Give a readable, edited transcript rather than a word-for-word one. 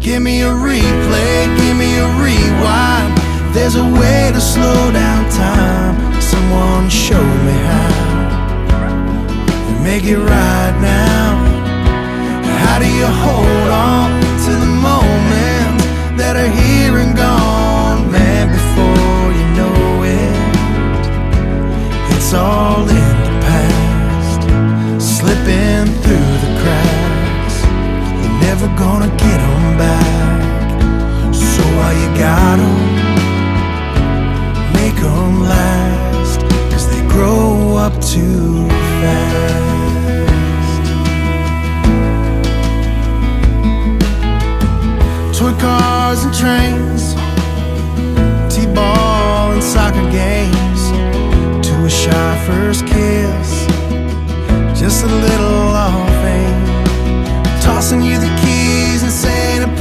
Give me a replay, give me a rewind. There's a way to slow down time. Someone show me how. Make it right now. How do you hold on to the moments that are here and gone, man, before you know it? It's all in the past, slipping through the cracks. You're never gonna get them back. So while you got them, make them last, 'cause they grow up too fast. Toy cars and trains, T-ball and soccer games, to a shy first kiss, just a little off aim, tossing you the key